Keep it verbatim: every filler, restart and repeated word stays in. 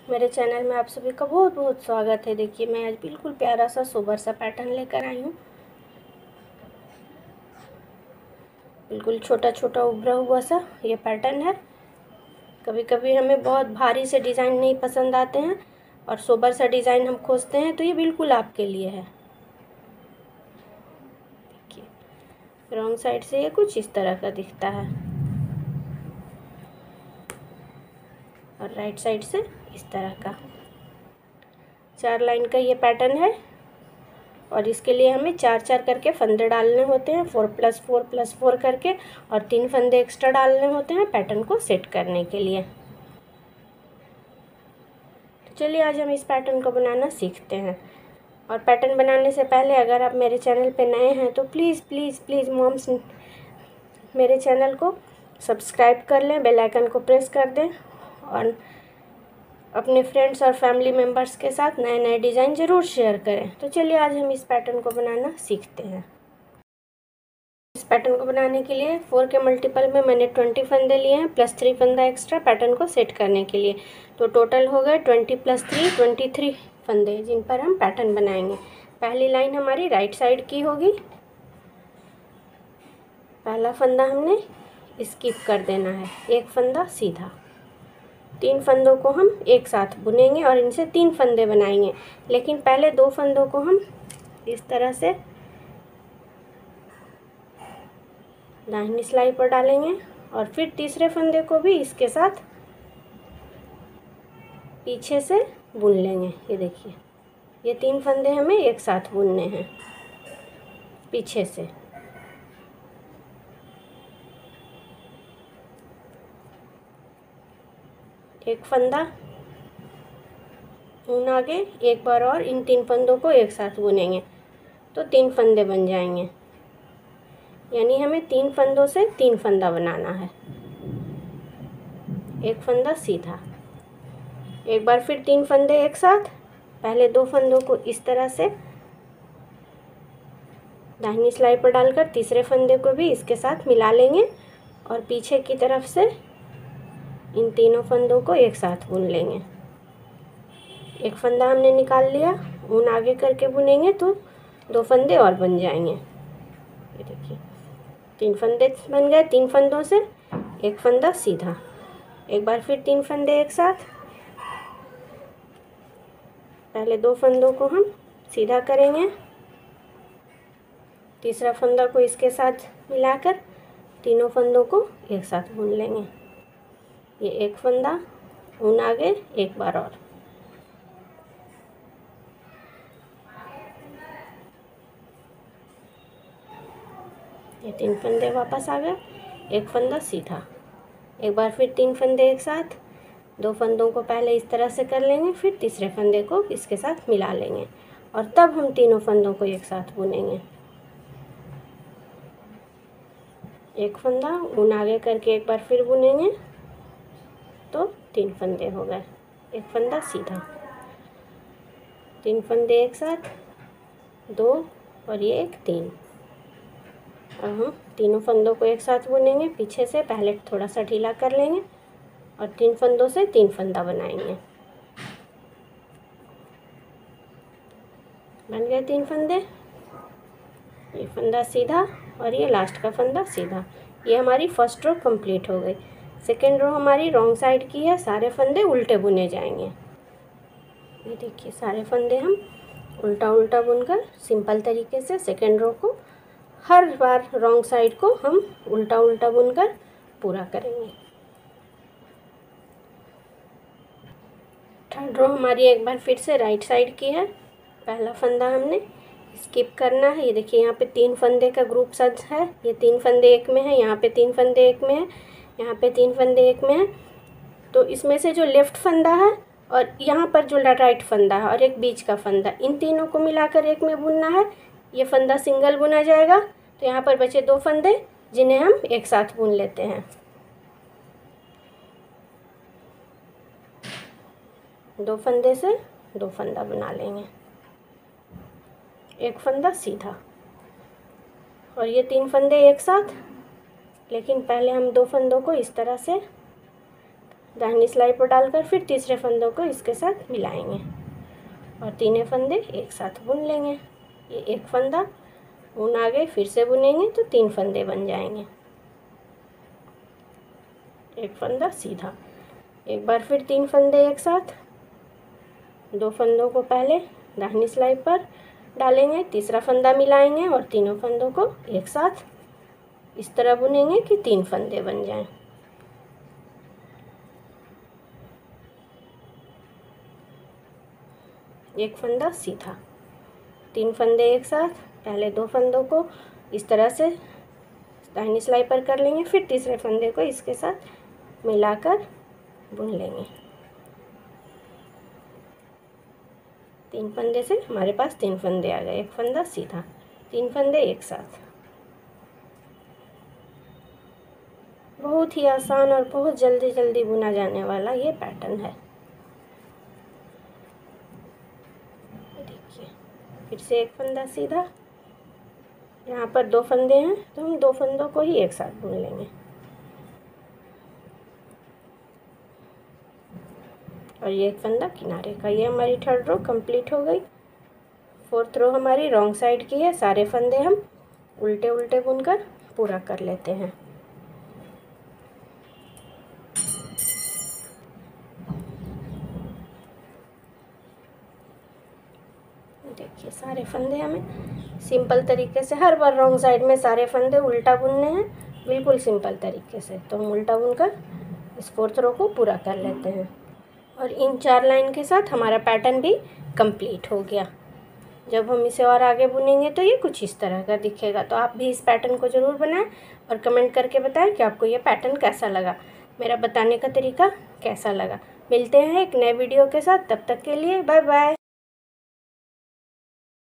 मेरे चैनल में आप सभी का बहुत बहुत स्वागत है। देखिए मैं आज बिल्कुल प्यारा सा सोबर सा पैटर्न लेकर आई हूँ। बिल्कुल छोटा छोटा उभरा हुआ सा ये पैटर्न है। कभी कभी हमें बहुत भारी से डिज़ाइन नहीं पसंद आते हैं और सोबर सा डिज़ाइन हम खोजते हैं, तो ये बिल्कुल आपके लिए है। देखिए रॉन्ग साइड से ये कुछ इस तरह का दिखता है और राइट साइड से इस तरह का चार लाइन का ये पैटर्न है। और इसके लिए हमें चार चार करके फंदे डालने होते हैं, four plus four plus four करके, और तीन फंदे एक्स्ट्रा डालने होते हैं पैटर्न को सेट करने के लिए। तो चलिए आज हम इस पैटर्न को बनाना सीखते हैं। और पैटर्न बनाने से पहले अगर आप मेरे चैनल पे नए हैं तो प्लीज़ प्लीज़ प्लीज़ मॉम्स मेरे चैनल को सब्सक्राइब कर लें, बेल आइकन को प्रेस कर दें और अपने फ्रेंड्स और फैमिली मेम्बर्स के साथ नए नए डिज़ाइन ज़रूर शेयर करें। तो चलिए आज हम इस पैटर्न को बनाना सीखते हैं। इस पैटर्न को बनाने के लिए फोर के मल्टीपल में मैंने ट्वेंटी फंदे लिए हैं, प्लस थ्री फंदा एक्स्ट्रा पैटर्न को सेट करने के लिए। तो टोटल हो गए twenty plus three twenty three फंदे, जिन पर हम पैटर्न बनाएंगे। पहली लाइन हमारी राइट साइड की होगी। पहला फंदा हमने स्किप कर देना है, एक फंदा सीधा। तीन फंदों को हम एक साथ बुनेंगे और इनसे तीन फंदे बनाएंगे, लेकिन पहले दो फंदों को हम इस तरह से दाहिनी सिलाई पर डालेंगे और फिर तीसरे फंदे को भी इसके साथ पीछे से बुन लेंगे। ये देखिए ये तीन फंदे हमें एक साथ बुनने हैं पीछे से। एक फंदा ऊन आगे, एक बार और इन तीन फंदों को एक साथ बुनेंगे तो तीन फंदे बन जाएंगे। यानी हमें तीन फंदों से तीन फंदा बनाना है। एक फंदा सीधा, एक बार फिर तीन फंदे एक साथ। पहले दो फंदों को इस तरह से दाहिनी सिलाई पर डालकर तीसरे फंदे को भी इसके साथ मिला लेंगे और पीछे की तरफ से इन तीनों फंदों को एक साथ बुन लेंगे। एक फंदा हमने निकाल लिया, ऊन आगे करके बुनेंगे तो दो फंदे और बन जाएंगे। ये देखिए तीन फंदे बन गए। तीन फंदों से एक फंदा सीधा, एक बार फिर तीन फंदे एक साथ। पहले दो फंदों को हम सीधा करेंगे, तीसरा फंदा को इसके साथ मिलाकर तीनों फंदों को एक साथ बुन लेंगे। ये एक फंदा, ऊन आगे, एक बार और। ये तीन फंदे वापस आ गए, एक फंदा सीधा, एक बार फिर तीन फंदे एक साथ। दो फंदों को पहले इस तरह से कर लेंगे, फिर तीसरे फंदे को इसके साथ मिला लेंगे और तब हम तीनों फंदों को एक साथ बुनेंगे। एक फंदा, ऊन आगे करके एक बार फिर बुनेंगे तो तीन फंदे हो गए। एक फंदा सीधा, तीन फंदे एक साथ, दो और ये एक तीन। अब हम तीनों फंदों को एक साथ बुनेंगे पीछे से। पहले थोड़ा सा ढीला कर लेंगे और तीन फंदों से तीन फंदा बनाएंगे। बन गए तीन फंदे। ये फंदा सीधा और ये लास्ट का फंदा सीधा। ये हमारी फर्स्ट रो कंप्लीट हो गई। सेकेंड रो हमारी रॉन्ग साइड की है, सारे फंदे उल्टे बुने जाएंगे। ये देखिए सारे फंदे हम उल्टा उल्टा बुनकर सिंपल तरीके से सेकेंड रो को हर बार रॉन्ग साइड को हम उल्टा उल्टा बुनकर पूरा करेंगे। थर्ड रो हमारी एक बार फिर से राइट साइड की है। पहला फंदा हमने स्किप करना है। ये देखिए यहाँ पे तीन फंदे का ग्रुप सज है। ये तीन फंदे एक में है, यहाँ पे तीन फंदे एक में है, यहाँ पे तीन फंदे एक में है। तो इसमें से जो लेफ्ट फंदा है और यहाँ पर जो राइट फंदा है और एक बीच का फंदा, इन तीनों को मिलाकर एक में बुनना है। ये फंदा सिंगल बुना जाएगा। तो यहाँ पर बचे दो फंदे जिन्हें हम एक साथ बुन लेते हैं। दो फंदे से दो फंदा बना लेंगे, एक फंदा सीधा और ये तीन फंदे एक साथ। लेकिन पहले हम दो फंदों को इस तरह से दाहिनी सिलाई पर डालकर फिर तीसरे फंदों को इसके साथ मिलाएंगे और तीनों फंदे एक साथ बुन लेंगे। ये एक फंदा बुन आगे फिर से बुनेंगे तो तीन फंदे बन जाएंगे। एक फंदा सीधा, एक बार फिर तीन फंदे एक साथ, दो फंदों को पहले दाहिनी सिलाई पर डालेंगे, तीसरा फंदा मिलाएंगे और तीनों फंदों को एक साथ इस तरह बुनेंगे कि तीन फंदे बन जाएं। एक फंदा सीधा, तीन फंदे एक साथ, पहले दो फंदों को इस तरह से दाहिनी सिलाई पर कर लेंगे, फिर तीसरे फंदे को इसके साथ मिलाकर बुन लेंगे। तीन फंदे से हमारे पास तीन फंदे आ गए, एक फंदा सीधा, तीन फंदे एक साथ। बहुत ही आसान और बहुत जल्दी जल्दी बुना जाने वाला ये पैटर्न है। देखिए, फिर से एक फंदा सीधा, यहाँ पर दो फंदे हैं तो हम दो फंदों को ही एक साथ बुन लेंगे और ये एक फंदा किनारे का। ये हमारी थर्ड रो कंप्लीट हो गई। फोर्थ रो हमारी रॉन्ग साइड की है। सारे फंदे हम उल्टे उल्टे बुनकर पूरा कर लेते हैं। देखिए, सारे फंदे हमें सिंपल तरीके से, हर बार रॉन्ग साइड में सारे फंदे उल्टा बुनने हैं, बिल्कुल सिंपल तरीके से। तो हम उल्टा बुनकर इस फोर्थ रो को पूरा कर लेते हैं और इन चार लाइन के साथ हमारा पैटर्न भी कंप्लीट हो गया। जब हम इसे और आगे बुनेंगे तो ये कुछ इस तरह का दिखेगा। तो आप भी इस पैटर्न को ज़रूर बनाएं और कमेंट करके बताएं कि आपको ये पैटर्न कैसा लगा, मेरा बताने का तरीका कैसा लगा। मिलते हैं एक नए वीडियो के साथ, तब तक के लिए बाय बाय।